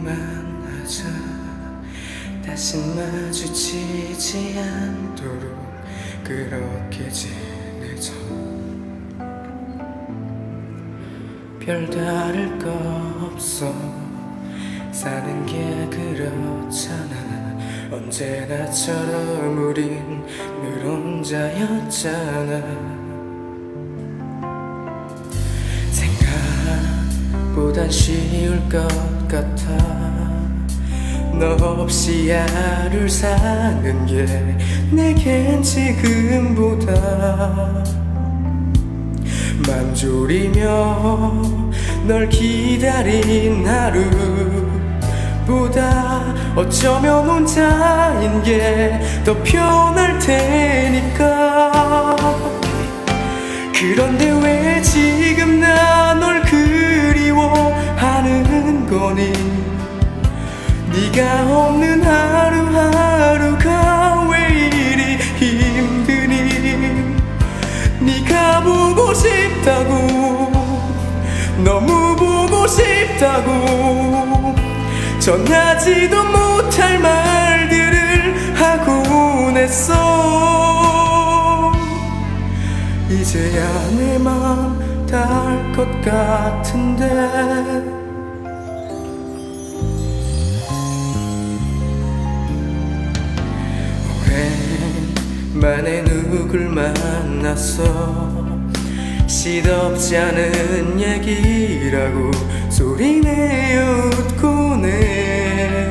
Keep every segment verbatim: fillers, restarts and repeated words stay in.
그만하자. 다시 마주치지 않도록 그렇게 지내자. 별다를 거 없어. 사는 게 그렇잖아. 언제나처럼 우린 늘 혼자였잖아. 생각보단 쉬울 것 같아. 너 없이 하루를 사는 게 내겐 지금보다 맘졸이며 널 기다린 하루보다 어쩌면 혼자인 게 더 편할 테니까. 그런데 왜 지금 나 널 그리워하는 거니? 네가 없는 하루하루가 왜 이리 힘드니? 네가 보고 싶다고, 너무 보고 싶다고 전하지도 못할 말들을 하곤 했어. 이제야 내 맘 닿을 것 같은데. 오랜만에 누굴 만났어. 시덥지 않은 얘기라고 소리내어 웃고네.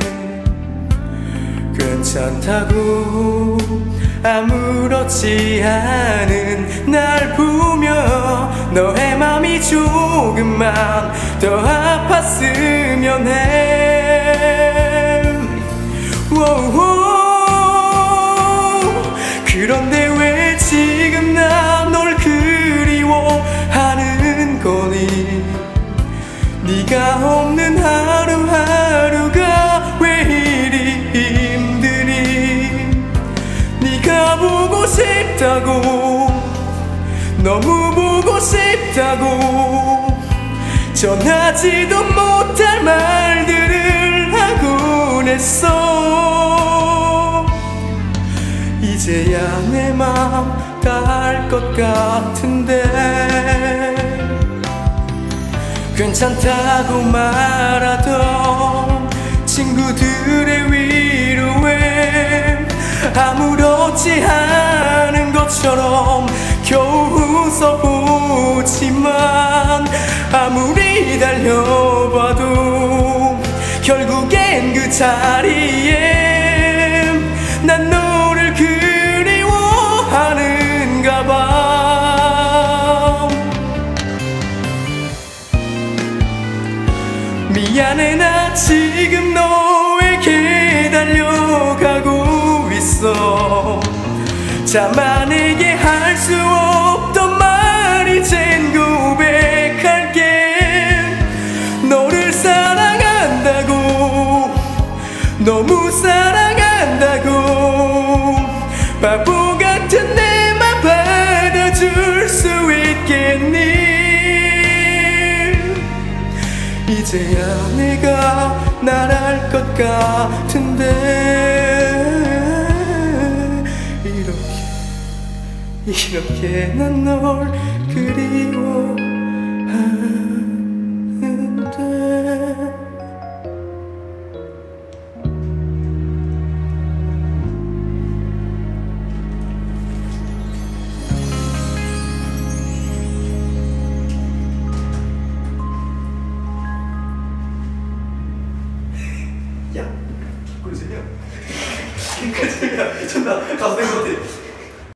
괜찮다고 아무렇지 않은 날 보며 너의 맘이 조금만 더 아팠으면 해. 오오. 그런데 왜 지금 나 널 그리워하는 거니? 네가 없는 하루하루가 왜 이리 힘드니? 네가 보고 싶다고, 너무 보고 싶다고 전하지도 못할 말들을 하곤 했어. 이제야 내 맘 닿을 것 같은데. 괜찮다고 말하던 친구들의 위로에 아무렇지 않은 것처럼 겨우 웃어보지만 아무리 달려봐도 결국엔 그 자리에 난 너를 그리워하는가 봐. 미안해, 나 지금 너에게 달려가고 있어. 자만에게 할 수 없던 말 이젠 고백할게. 너를 사랑한다고, 너무 사랑한다고 바보 같은 내 맘 받아줄 수 있겠니? 이제야 내가 날아갈 것 같은데. 이렇게 이렇게 난 널 그리워하는데. 야, 꿀잼이야. 꿀잼이야. 미쳤나? 가수